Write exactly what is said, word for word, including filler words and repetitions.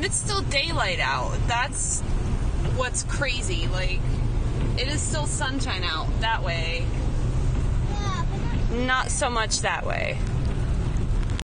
And it's still daylight out. That's what's crazy. Like, it is still sunshine out that way. Yeah, but not, not so much that way.